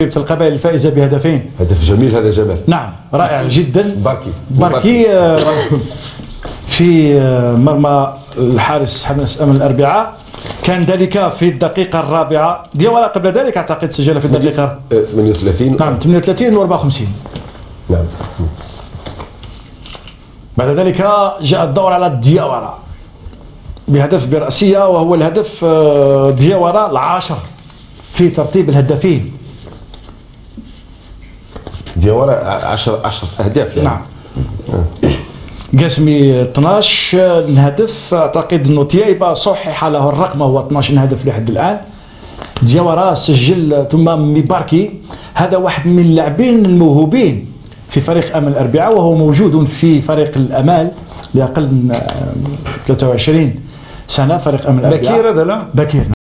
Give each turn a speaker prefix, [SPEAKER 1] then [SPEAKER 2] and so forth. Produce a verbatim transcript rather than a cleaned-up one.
[SPEAKER 1] القبائل الفائزة بهدفين.
[SPEAKER 2] هدف جميل هذا جمال.
[SPEAKER 1] نعم رائع جدا.
[SPEAKER 2] باركي
[SPEAKER 1] باركي في مرمى الحارس حماس أمل الأربعاء. كان ذلك في الدقيقة الرابعة. ديوارا قبل ذلك أعتقد سجل في الدقيقة
[SPEAKER 2] ثمانية وثلاثين.
[SPEAKER 1] نعم ثمانية وثلاثين و أربعة وخمسين.
[SPEAKER 2] نعم.
[SPEAKER 1] بعد ذلك جاء الدور على ديوارا بهدف برأسية، وهو الهدف ديوارا العاشر في ترتيب الهدافين.
[SPEAKER 2] ديوارا عشرة عشرة أهداف يعني.
[SPEAKER 1] نعم. قاسمي اثناش هدف، اعتقد انه تيايبا صحح له الرقم، هو اثناش هدف لحد الان. ديوارا سجل، ثم مباركي هذا واحد من اللاعبين الموهوبين في فريق امل الاربعاء، وهو موجود في فريق الامال لاقل من ثلاثة وعشرين سنه. فريق امل الاربعاء
[SPEAKER 3] بكير هذا لا
[SPEAKER 1] بكير.